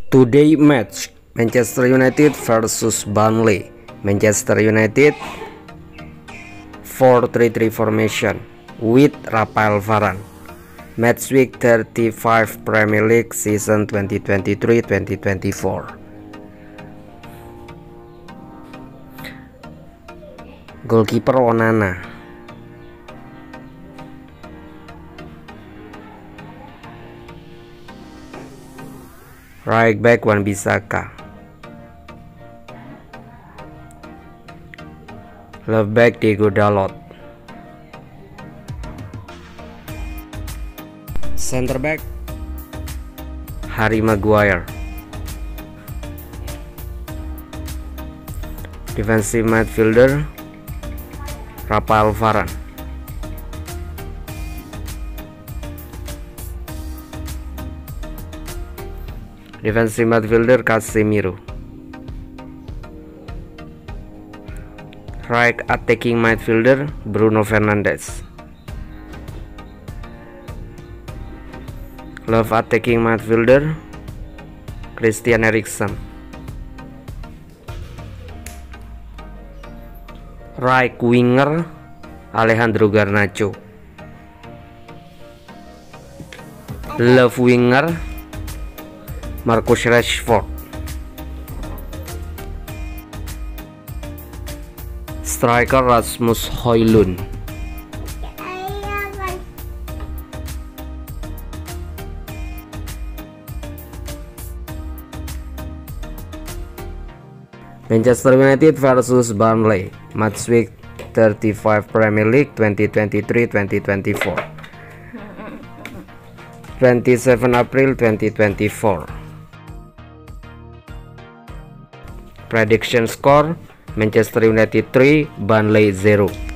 Today match Manchester United versus Burnley. Manchester United 4-3-3 formation with Rafael Varane. Match week 35 Premier League season 2023-2024. Goalkeeper Onana. Right back Wan-Bissaka. Left back Diego Dalot. Center back Harry Maguire. Defensive midfielder Rafael Varane. Defensive midfielder Casemiro. Right attacking midfielder Bruno Fernandes. Left attacking midfielder Christian Eriksen. Right winger Alejandro Garnacho. Left winger Marcus Rashford. Striker Rasmus Højlund. Manchester United versus Burnley. Match week 35 Premier League 2023-2024. 27 April 2024. Prediction score Manchester United 3, Burnley 0.